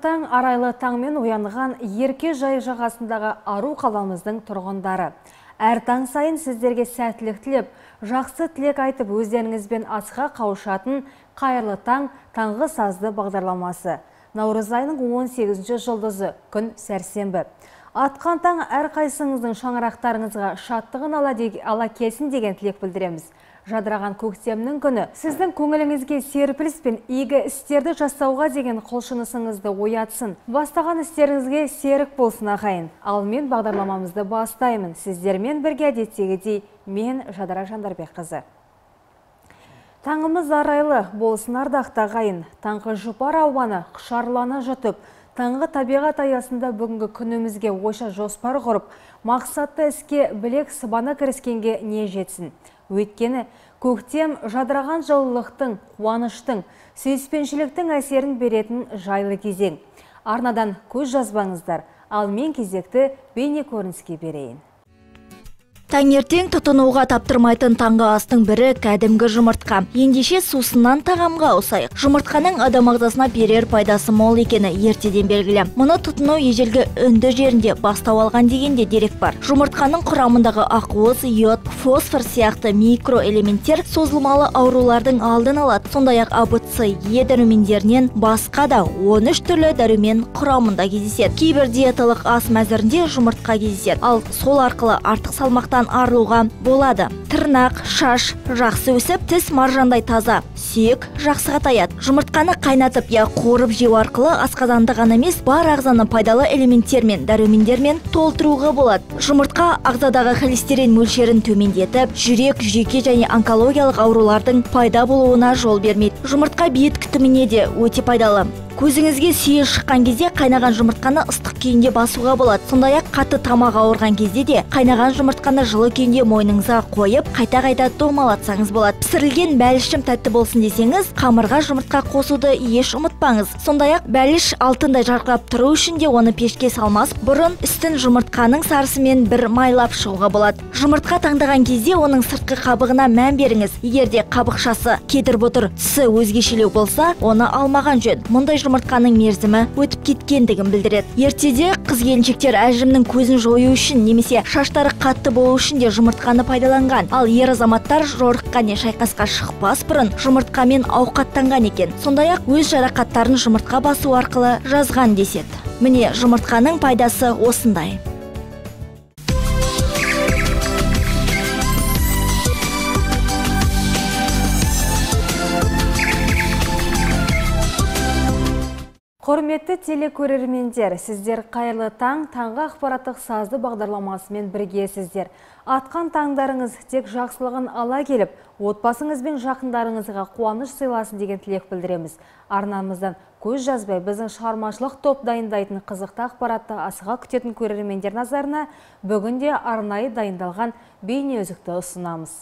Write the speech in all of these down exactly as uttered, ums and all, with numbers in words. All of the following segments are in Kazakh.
таң арайлы таңмен оянған ерке жай жағасындағы ару қаламыздың тұрғындары. Әр таң сайын сіздерге сәттілік тілеп, жақсы тілек айтып өздеріңізбен асыға қауышатын қайырлы таң таңғы сазды бағдарламасы. Наурыз айының он сегізінші жұлдызы күн сәрсенбі. Атқан таң әрқайсыңыздың шаңырақтарыңызға шаттығын ала, ала келсін деген тілек білдіреміз. Жадыраған көктемнің күні сіздің көңіліңізге серпіліс пен игі істерді жасауға деген құлшынысыңызды оятсын. Бастаған істеріңізге серік болсын ағайын. Ал мен бағдарламамызды бастаймын. Сіздермен бірге әдеттегідей мен Жадыра Жандарбекқызы. Таңымыз арайлы болсын ардақты ағайын. Таңғы жұпар ауаны құшарлана жұтып, таңғы табиғат аясында бүгінгі күнімізге ойша жоспар құрып, мақсатты іске білек сыбана кіріскенге не жетсін. Өйткені көктем жадыраған жылылықтың, қуаныштың, сүйіспеншіліктің әсерін беретін жайлы кезең. Арнадан көз жазбаңыздар, ал мен кезекті бейне көрініске берейін. Таңертең тұтынуға таптырмайтын таңғы астың бірі кәдімгі жұмыртқа. Ендеше сусыннан тағамға ауысайық. Жұмыртқаның адам ағзасына берер пайдасы мол екені ертеден белгілі. Мұны тұтыну ежелгі үнді жерінде бастау алған дегенде дерек бар. Жұмыртқаның құрамындағы ақуыз, йод, фосфор сияқты микроэлементтер созылмалы аурулардың алдын алады. Сондай-ақ А, Б, С, Е дәрумендерінен басқа да он үш түрлі дәрумен құрамында кездеседі. Кейбір диеталық ас мәзірінде жұмыртқа кездеседі. Ал сол арқылы артық салмақтан арылуға болады. Тырнақ, шаш жақсы өсіп, тіс маржандай таза, сүйек жақсы қатаяды. Жұмыртқаны қайнатып, я қорып жеу арқылы асқазанды ғана емес, бар ағзаны пайдалы элементтермен, дәрумендермен толтыруға болады. Жұмыртқа ағзадағы холестерин мөлшерін төмендетіп, жүрек, жүйке және онкологиялық аурулардың пайда болуына жол бермейді. Жұмыртқа бет күтіміне де өте пайдалы. Көзіңізге сүйел шыққан кезде қайнаған жұмыртқаны ыстық күйінде басуға болады. Сондай-ақ қатты тамақ ауырған кезде де қайнаған жұмыртқаны жылы күйінде мойныңызға қойып, қайта-қайта домалатсаңыз болады. Пісірілген бәлішім тәтті болсын десеңіз, қамырға жұмыртқа қосуды еш ұмытпаңыз. Сондай-ақ бәліш алтындай жарқырап тұру үшін де оны пешке салмас бұрын үстін жұмыртқаның сарысымен бір майлап шығуға болады. Жұмыртқа таңдаған кезде оның сыртқы қабығына мән беріңіз. Егер де қабықшасы кетіріп отыр, түсі өзгешелеу болса, оны алмаған жөн. Мұндай жұмыртқаның мерзімі өтіп кеткендігін білдіреді. Ертеде қыз-келіншектер әжімнің көзін жою үшін немесе шаштары қатты болу үшін де жұмыртқаны пайдаланған. Ал ер азаматтар жорыққа не шайқасқа шықпас бұрын жұмыртқамен ауқаттанған екен. Сондай-ақ өз жарақаттарын жұмыртқа басу арқылы жазған деседі. Міне жұмыртқаның пайдасы осындай. Құрметті телекөрермендер, сіздер қайырлы таң, таңғы ақпараттық сазды бағдарламасымен біргесіздер. Атқан таңдарыңыз тек жақсылығын ала келіп, отбасыңыз бен жақындарыңызға қуаныш сыйласын деген тілек білдіреміз. Арнамыздан көз жазбай біздің шығармашылық топ дайындайтын қызықты ақпаратты асыға күтетін көрермендер назарына бүгінде арнайы дайындалған бейне үзікті ұсынамыз.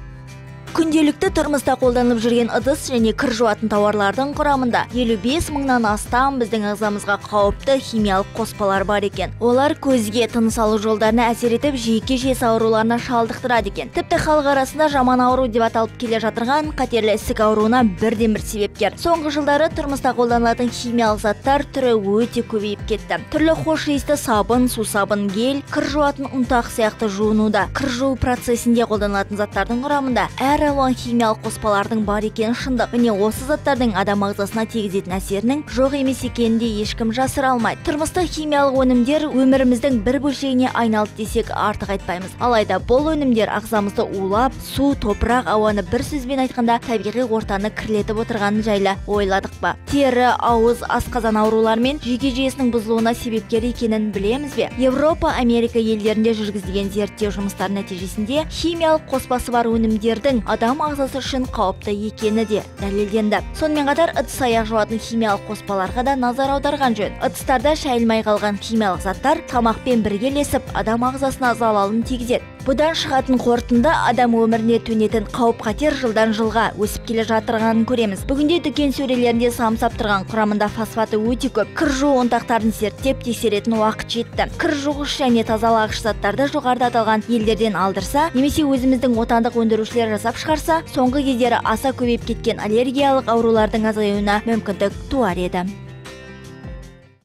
Күнделікті тұрмыста қолданылып жүрген ыдыс және кір жуатын тауарлардың құрамында елу бес мыңнан астам біздің ағзамызға қауіпті химиялық қоспалар бар екен. Олар көзге, тыныс алу жолдарына әсер етіп, жүйке жүйесі ауруларына шалдықтырады екен. Тіпті халық арасында жаман ауру деп аталып келе жатырған қатерлі ісік ауруына бірден бір себепкер. Соңғы жылдары тұрмыста қолданылатын химиялық заттар түрі өте көбейіп кетті. Түрлі хош иісті сабын, сусабын, гель, кір жуатын ұнтақ сияқты жуынуда, кір жуу процесінде қолданылатын заттардың құрамында әр алуан химиялық қоспалардың бар екені шындық. Міне осы заттардың адам ағзасына тигізетін әсерінің жоқ емес екенін де ешкім жасыра алмайды. Тұрмыстық химиялық өнімдер өміріміздің бір бөлшегіне айналды десек артық айтпаймыз. Алайда бұл өнімдер ағзамызды улап, су, топырақ, ауаны бір сөзбен айтқанда табиғи ортаны кірлетіп отырғаны жайлы ойладық па? Тері, ауыз, асқазан аурулары мен жүйке жүйесінің бұзылуына себепкер екенін білеміз бе? Европа, Америка елдерінде жүргізілген зерттеу жұмыстар нәтижесінде химиялық қоспасы бар өнімдердің адам ағзасы үшін қауіпті екені де дәлелденді. Сонымен қатар ыдыс аяқ жуатын химиялық қоспаларға да назар аударған жөн. Ыдыстарда шайылмай қалған химиялық заттар тамақпен біргелесіп адам ағзасына залалын тигізеді. Бұдан шығатын қорытынды адам өміріне төнетін қауіп-қатер жылдан жылға өсіп келе жатырғанын көреміз. Бүгінде дүкен сөрелерінде самсап тұрған құрамында фосфаты өте көп. Кір жуу ұнтақтарын зерттеп тексеретін уақыт жетті. Кір жуғыш және тазалағыш заттарды жоғарыда аталған елдерден алдырса, немесе өзіміздің отандық өндірушілер жасап шығарса, соңғы кездері аса көбейіп кеткен аллергиялық аурулардың азаюына мүмкіндік туар еді.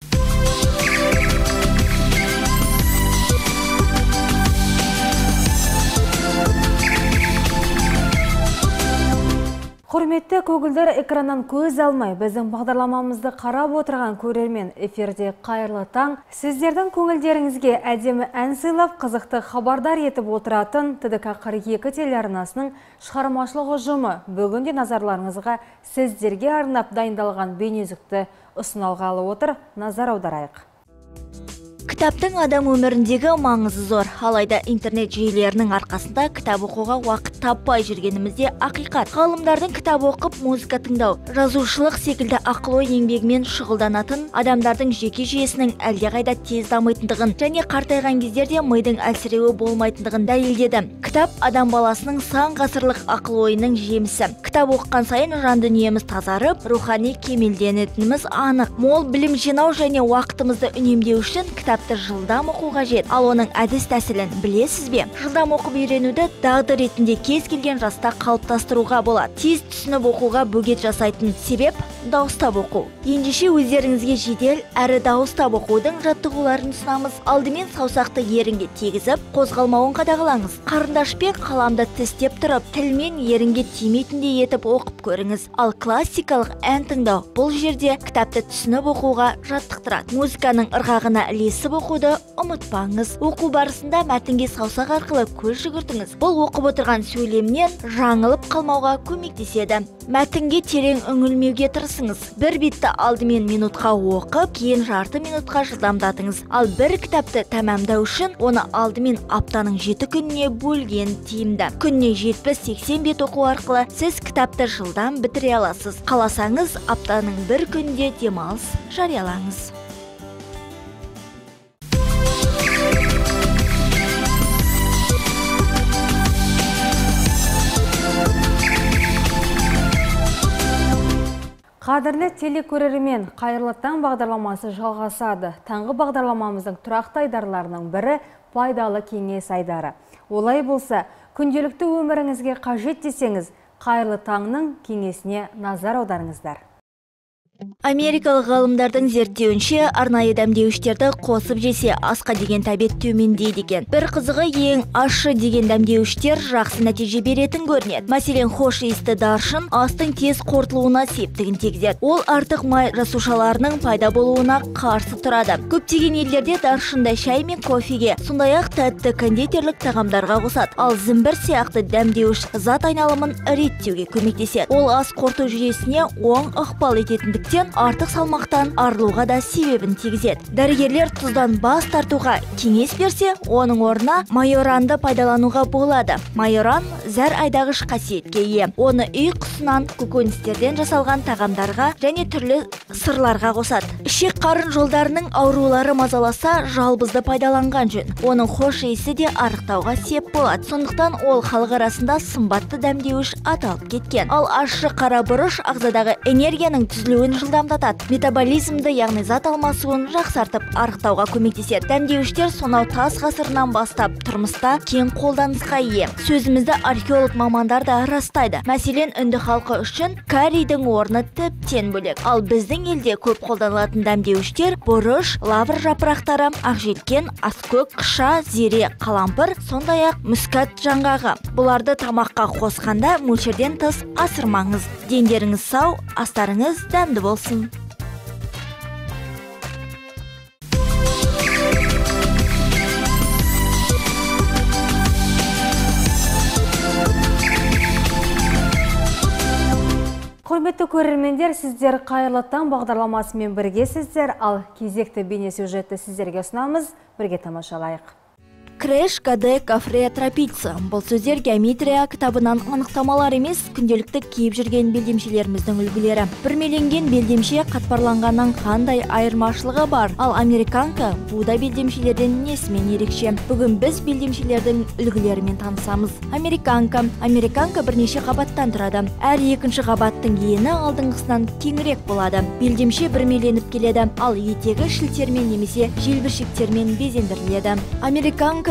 Құрметті көгілдер, экраннан көз алмай, біздің бағдарламамызды қарап отырған көрермен, эфирде қайырлы таң. Сіздердің көңілдеріңізге әдемі ән сыйлап, қызықты хабардар етіп отыратын Т Д К қырық екі телеарнасының шығармашылық ұжымы бүгінде назарларыңызға сіздерге арнап дайындалған бейнеүзікті ұсыналғалы отыр. Назар аударайық. Кітаптың адам өміріндегі маңызы зор, алайда интернет жүйелерінің арқасында кітап оқуға уақыт таппай жүргенімізде ақиқат. Ғалымдардың кітап оқып, музыка тыңдау, жазушылық секілді ақыл-ой еңбегімен шұғылданатын адамдардың жеке жүйесінің әлдеқайда тез дамитындығын және қартайған кездерде мидың әлсіреуі болмайтындығын дәлелдеді. Кітап адам баласының сан ғасырлық ақыл-ойының жемісі. Кітап оқыған сайын жан дүниеміз тазарып, рухани кемелденетініміз анық. Мол білім жинау және уақытымызды үнемдеу үшін кітап жылдам оқу қажет. Ал оның әдіс тәсілін білесіз бе? Жылдам оқып үйренуді дағды ретінде кез келген жаста қалыптастыруға болады. Тез түсініп оқуға бөгет жасайтын себеп дауыстап оқу. Ендеше өздеріңізге жедел әрі дауыстап оқудың жаттығуларын ұсынамыз. Алдымен саусақты ерінге тегізіп, қозғалмауын қадағалаңыз. Қарындашпен қаламды тістеп тұрып, тілмен ерінге тимейтіндей етіп оқып көріңіз. Ал классикалық ән тыңдау бұл жерде кітапты түсініп оқуға жаттықтырады. Музыканың ырғағына ілесіп оқуды ұмытпаңыз. Оқу барысында мәтінге саусақ арқылы көз жүгіртіңіз. Бұл оқып отырған сөйлемнен жаңылып қалмауға көмектеседі. Мәтінге терең үңілмеуге тырысыңыз. Бір бетті алдымен минутқа оқып, кейін жарты минутқа жылдамдатыңыз. Ал бір кітапты тәмамдау үшін оны алдымен аптаның жеті күніне бөлген тиімді. Күніне жетпіс сексен бет оқу арқылы сіз кітапты жылдам бітіре аласыз. Қаласаңыз, аптаның бір күнде демалыс жариялаңыз. Қадірлі телекөрермен, қайырлы таң бағдарламасы жалғасады. Таңғы бағдарламамыздың тұрақты айдарларының бірі пайдалы кеңес айдары. Олай болса, күнделікті өміріңізге қажет десеңіз, қайырлы таңның кеңесіне назар аударыңыздар. Америкалық ғалымдардың зерттеуінше арнайы дәмдеуіштерді қосып жесе асқа деген тәбет төмендейді екен. Бір қызығы ең ащы деген дәмдеуіштер жақсы нәтиже беретін көрінеді. Мәселен, хош иісті даршын астың тез қорытылуына септігін тигізеді. Ол артық май жасушаларының пайда болуына қарсы тұрады. Көптеген елдерде даршынды шай мен кофеге, сондай-ақ тәтті кондитерлік тағамдарға қосады. Ал зімбір сияқты дәмдеуіш зат айналымын реттеуге көмектеседі. Ол ас қорыту жүйесіне оң ықпал ететіндіктен артық салмақтан арылуға да себебін тигізеді. Дәрігерлер тұздан бас тартуға кеңес берсе, оның орнына майоранды пайдалануға болады. Майоран зәр айдағыш қасиетке ие. Оны үй құсынан, көкөністерден жасалған тағамдарға және түрлі сырларға қосады. Ішек қарын жолдарының аурулары мазаласа, жалбызды пайдаланған жөн. Оның хош иісі де арықтауға сеп болады. Сондықтан ол халық арасында сымбатты дәмдеуіш аталып кеткен. Ал ащы қара бұрыш ағзадағы энергияның түзілуін жылдамдатады. Метаболизмді, яғни зат алмасуын жақсартып, арықтауға көмектеседі. Дәмдеуіштер сонау тас ғасырынан бастап тұрмыста кең қолданысқа ие. Сөзімізді археолог мамандар да растайды. Мәселен, үнді халқы үшін карридің орны тіптен бөлек. Ал біздің елде көп қолданылатын дәмдеуіштер бұрыш, лавр жапырақтары, ақжелкен, аскөк, қыша, зере, қалампыр, сондай-ақ мүскат жаңғағы. Бұларды тамаққа қосқанда мөлшерден тыс асырмаңыз. Дендеріңіз сау, астарыңыз дәмді болсын. Құрметті көрермендер, сіздер қайырлы таң бағдарламасымен біргесіздер, ал кезекті бейнесюжетті сіздерге ұсынамыз, бірге тамашалайық. Крэш, каде, кафре, тропица. Бұл сөздер геометрия кітабынан анықтамалар емес, күнделікті киіп жүрген белдемшелеріміздің үлгілері. Бүрмеленген белдемше қатпарланғаннан қандай айырмашылығы бар? Ал американка буда белдемшелерден несімен ерекше? Бүгін біз белдемшелердің үлгілерімен танысамыз. Американка. Американка бірнеше қабаттан тұрады. Әр екінші қабаттың ені алдыңғысынан кеңірек болады. Белдемше бүрмеленіп келеді, ал етегі шілтермен немесе желбіршектермен безендіріледі. Американка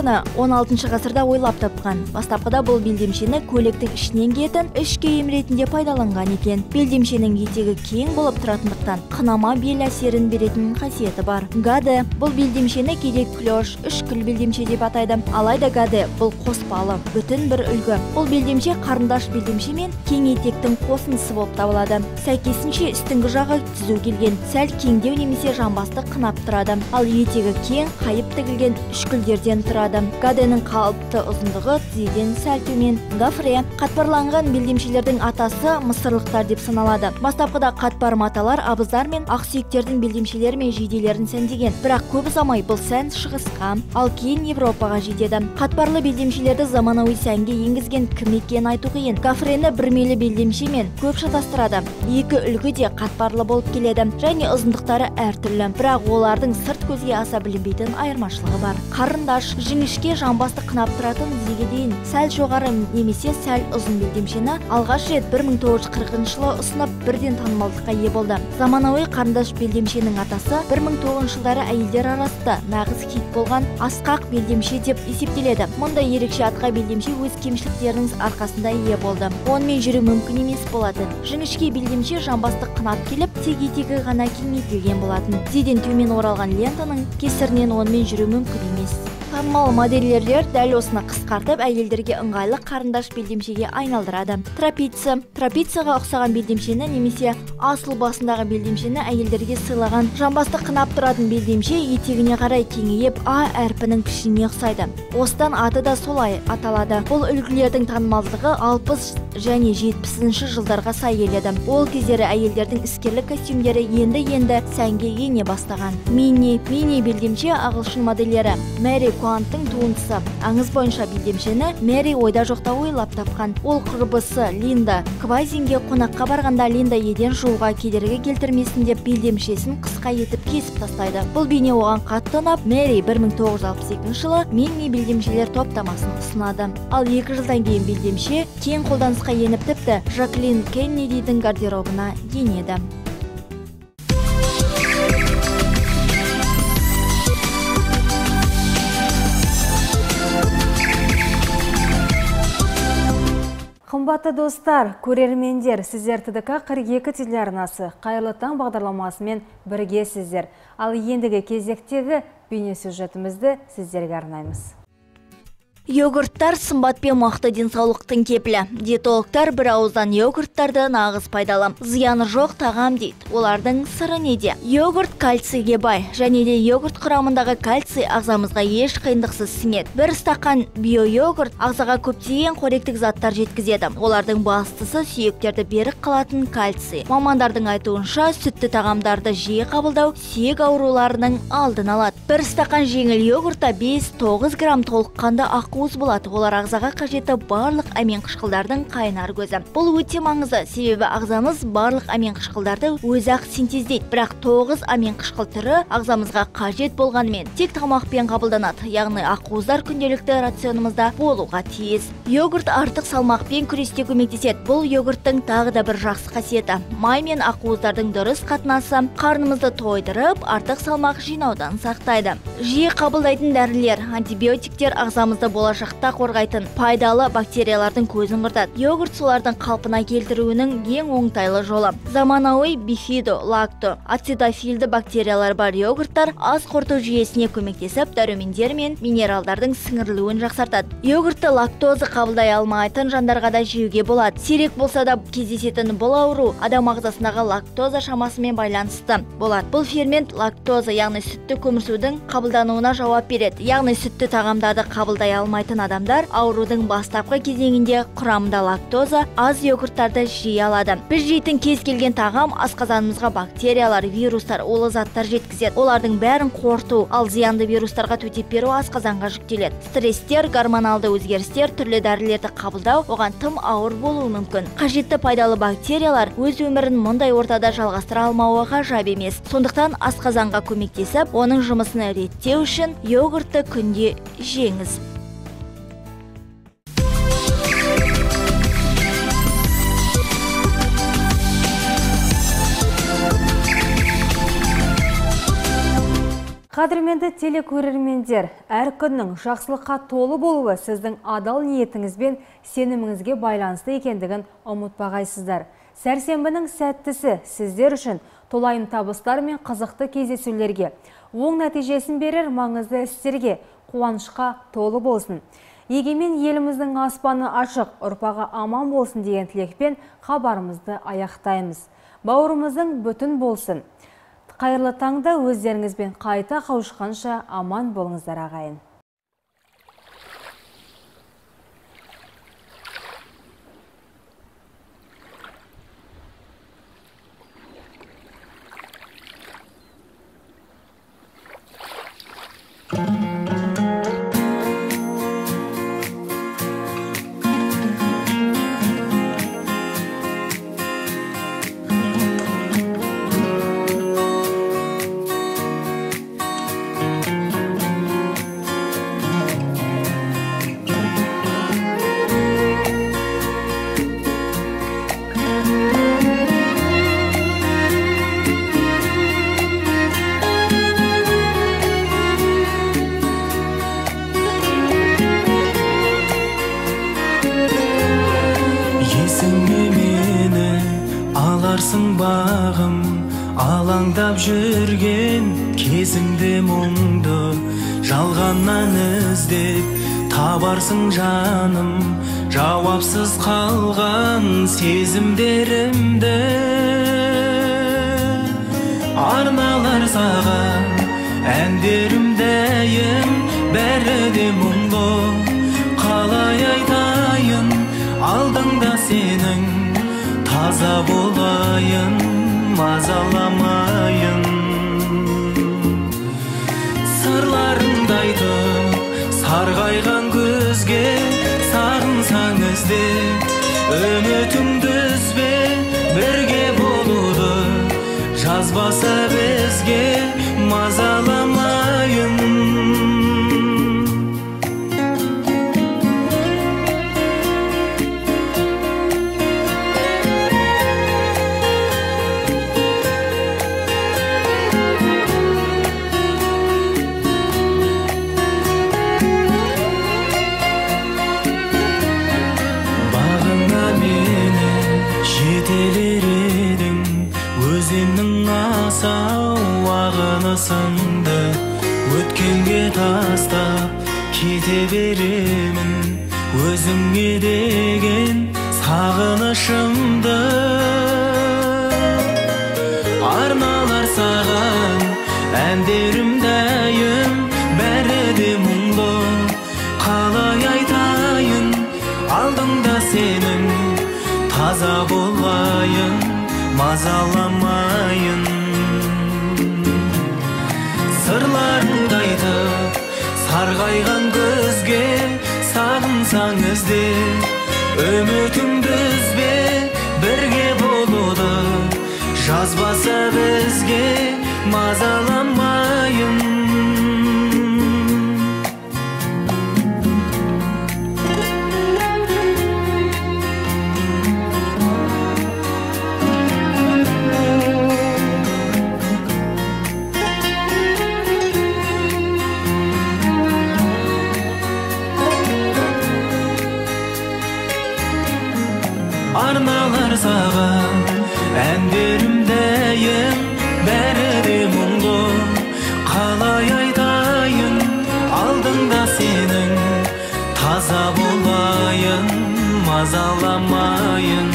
Лентаны он алтыншы ғасырда ойлап тапқан. Бастапқыда бұл белдемшені көйлектің ішінен киетін іш киім ретінде пайдаланған екен. Белдемшенің етегі кең болып тұратындықтан қынама бел әсерін беретін қасиеті бар. Гаде бұл белдемшені кейде клеш, үшкіл белдемше деп атайды. Алайда гаде бұл қоспалы, бүтін бір үлгі. Бұл белдемше қарындаш белдемше мен кең етектің қосындысы болып табылады. Сәйкесінше үстіңгі жағы түзу келген, сәл кеңдеу немесе жамбасты қынап тұрады. Ал етегі кең, қайып тігілген үшкілдерден тұрады. Гаденің қалыпты ұзындығы тізеден сәл төмен. Гофре қатпарланған белдемшелердің атасы мысырлықтар деп саналады. Бастапқыда қатпар маталар абыздар мен ақсүйектердің белдемшелері мен жейделерін сәндеген. Бірақ көп ұзамай бұл сән шығысқа, ал кейін Европаға жетеді. Қатпарлы белдемшелерді заманауи сәнге енгізген кім екенін айту қиын. Гофрені бірмелі белдемшемен көп шатастырады. Екі үлгі де қатпарлы болып келеді және ұзындықтары әртүрлі. Бірақ олардың сырт көзге аса білінбейтін айырмашылығы бар. Қарындаш жіңішке жамбасты қынап тұратын тізеге дейін сәл жоғары немесе сәл ұзын белдемшені алғаш рет бір мың тоғыз жүз қырқыншы жылы ұсынып бірден танымалдыққа ие болды. Заманауи қарындаш белдемшенің атасы бір мың тоғызыншы жылдары әйелдер арасында нағыз хит болған асқақ белдемше деп есептеледі. Мұндай ерекше атқа белдемше өз кемшіліктерінің арқасында ие болды. Онымен жүру мүмкін емес болатын. Жіңішке белдемше жамбасты қынап келіп, тек етегі ғана кеңейтілген болатын. Тізеден төмен оралған лентаның кесірінен онымен жүру мүмкін емес. Танымал модельерлер дәл осыны қысқартып, әйелдерге ыңғайлы қарындаш белдемшеге айналдырады. Трапеция. Трапецияға ұқсаған белдемшені немесе асыл басындағы белдемшені әйелдерге сыйлаған. Жамбасты қынап тұратын белдемше етегіне қарай кеңейіп, А әрпінің пішініне ұқсайды. Осыдан аты да солай аталады. Бұл үлгілердің танымалдығы алпыс және жетпісінші жылдарға сай келеді. Ол кездері әйелдердің іскерлік костюмдері енді-енді сәнге ене бастаған. Мини. Мини белдемше ағылшын модельері. Мэри Куанттың туындысы. Аңыз бойынша белдемшені Мэри ойда жоқта ойлап тапқан. Ол құрбысы Линда Квайзинге қонаққа барғанда Линда еден жууға кедергі келтірмесін деп белдемшесін қысқа етіп кесіп тастайды. Бұл бейне оған қатты ұнап, Мэри бір мың тоғыз жүз алпыс екінші жылы мини белдемшелер топтамасын ұсынады. Ал екі жылдан кейін белдемше кең қолданысқа еніп тіпті Жаклин Кеннедидің гардеробына енеді. Қымбатты достар, көрермендер, сіздер Т Д К қырық екі телеарнасы Қайырлы таң бағдарламасымен бірге сіздер. Ал ендігі кезектегі бейнесюжетімізді сіздерге арнаймыз. Йогурттар сымбат пен мықты денсаулықтың кепілі. Диетологтар бір ауыздан йогурттарды нағыз пайдалы. Зияны жоқ тағам дейді. Олардың сыры неде? Йогурт кальцийге бай, және де йогурт құрамындағы кальций ағзамызға еш қиындықсыз сіңеді. Бір стақан био-йогурт ағзаға көптеген қоректік заттар жеткізеді. Олардың бастысы сүйектерді берік қалатын кальций. Мамандардың айтуынша, сүтті тағамдарды жиі қабылдау сүйек ауруларының алдын алады. Бір стақан жеңіл йогуртта бес тоғыз грамм толыққанды ақ уыз болады. Олар ағзаға қажетті барлық амин қышқылдардың қайнар көзі. Бұл өте маңызды, себебі ағзамыз барлық амин қышқылдарды өзі-ақ синтездейді. Бірақ тоғыз амин қышқыл түрі ағзамызға қажет болғанымен тек тамақпен қабылданады, яғни ақуыздар күнделікті рационымызда болуға тиіс. Йогурт артық салмақпен күресте көмектеседі. Бұл йогурттың тағы да бір жақсы қасиеті. Май мен ақуыздардың дұрыс қатынасы қарнымызды тойдырып, артық салмақ жинаудан сақтайды. Жиі қабылдайтын дәрілер, антибиотиктер ағзамызды болашақта қорғайтын пайдалы бактериялардың көзін құртады. Йогурт солардың қалпына келтіруінің ең оңтайлы жолы. Заманауи бифидо, лакто, ацидофилді бактериялар бар йогурттар ас қорыту жүйесіне көмектесіп, дәрумендер мен минералдардың сіңірілуін жақсартады. Йогуртты лактоза қабылдай алмайтын жандарға да жеуге болады. Сирек болса да кездесетін бұл ауру адам ағзасындағы лактоза шамасымен байланысты болады. Бұл фермент лактоза, яғни сүтті көмірсудің қабылдануына жауап береді. Яғни сүтті тағамдарды қабылдай алмайтын адамдар аурудың бастапқы кезеңінде құрамында лактоза аз йогурттарды жей алады. Біз жейтін кез келген тағам асқазанымызға бактериялар, вирустар, улы заттар жеткізеді. Олардың бәрін қорыту, ал зиянды вирустарға төтеп беру асқазанға жүктеледі. Стресстер, гормоналды өзгерістер, түрлі дәрілерді қабылдау оған тым ауыр болуы мүмкін. Қажетті пайдалы бактериялар өз өмірін мұндай ортада жалғастыра алмауы ғажап емес. Сондықтан асқазанға көмектесіп, оның жұмысын реттеу үшін йогуртты күнде жеңіз. Қадірменді телекөрермендер, әр күннің жақсылыққа толы болуы сіздің адал ниетіңіз бен сеніміңізге байланысты екендігін ұмытпағайсыздар. Сәрсенбінің сәттісі сіздер үшін толайым табыстар мен қызықты кездесулерге, оң нәтижесін берер маңызды істерге, қуанышқа толы болсын. Егемен еліміздің аспаны ашық, ұрпағы аман болсын деген тілекпен хабарымызды аяқтаймыз. Бауырымыздың бүтін болсын. Қайырлы таңда өздеріңізбен қайта қауышқанша аман болыңыздар ағайын. Аларсың бағым, алаңдап жүрген кезіңде мұңды, жалғаннан іздеп табарсың жаным, жауапсыз қалған сезімдерімді. Арналар саған әндерімдейім, бәрі де мұңды, қалай айтайын, алдыңда сенің таза болайын, мазаламайын. Сырларыңды айтып, сарғайған көзге сағынсаң ізде, үмітіңді үзбе, бірге болуды жазбаса бізге, мазаламайын. Жетелер едің, өзеннің асау ағынысыңды, өткенге тастап кете беремін, өзіңе деген сағынышымды. Арналар саған әндерімдейім, бәрі де мұңды, қалай айтайын, алдыңда сенің таза болайын, мазаламайын. Сырларыңды айтып, сарғайған көзге сағынсаң ізде, үмітіңді үзбе, бірге болуды жазбаса бізге, мазаламайын. Арналар саған әндерімдейім, бәрі де мұңды, қалай айтайын, алдыңда сенің таза болайын, мазаламайын.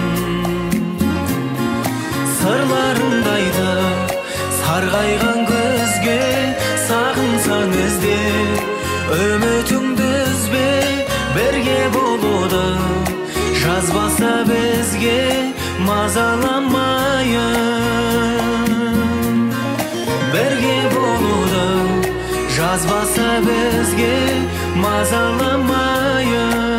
Сырларыңды айтып, сарғайған көзге сағынсаң ізде, үмітіңді үзбе, бірге болуды жазбаса бізге, мазаламайын. Бірге болуды жазбаса бізге, мазаламайын.